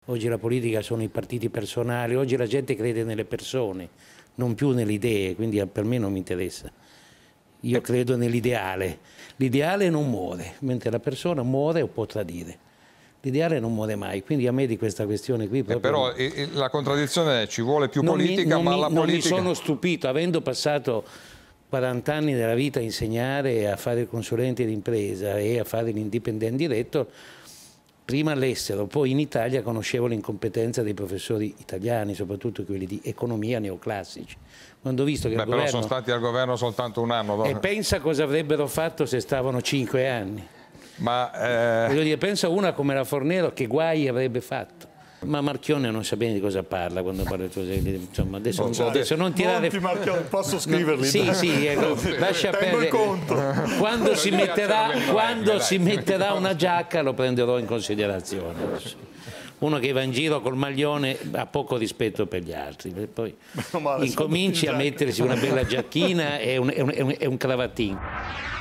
Oggi la politica sono i partiti personali, oggi la gente crede nelle persone, non più nelle idee, quindi per me non mi interessa. Io credo nell'ideale. L'ideale non muore, mentre la persona muore o può tradire. L'ideale non muore mai, quindi a me di questa questione qui proprio... Però la contraddizione è ci vuole più politica, ma la politica... Non mi sono stupito, avendo passato 40 anni della vita a insegnare, a fare il consulente d'impresa e a fare l'independent director, prima all'estero, poi in Italia conoscevo l'incompetenza dei professori italiani, soprattutto quelli di economia neoclassici. Quando ho visto che il però governo... sono stati al governo soltanto un anno. E pensa cosa avrebbero fatto se stavano 5 anni. Ma voglio dire, pensa a una come la Fornero, che guai avrebbe fatto. Ma Marchionne non sa bene di cosa parla quando parla, insomma, adesso non tirare... Posso scriverli? No, sì, ecco, lascia perdere. Quando si metterà una giacca lo prenderò in considerazione. Uno che va in giro col maglione ha poco rispetto per gli altri, poi incominci a mettersi una bella giacchina e un cravattino.